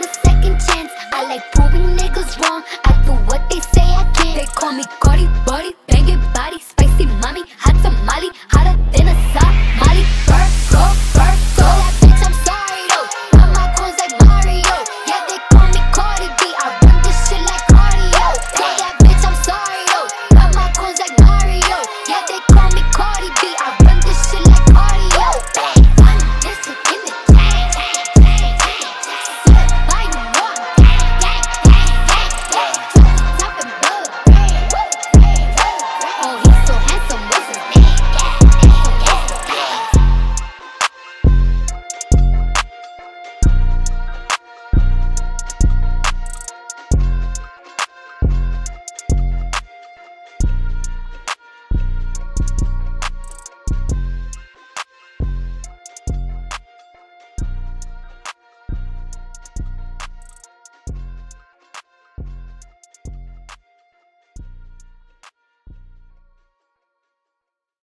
a second chance. I like proving niggas wrong. I do what they say I can't. They call me Cardi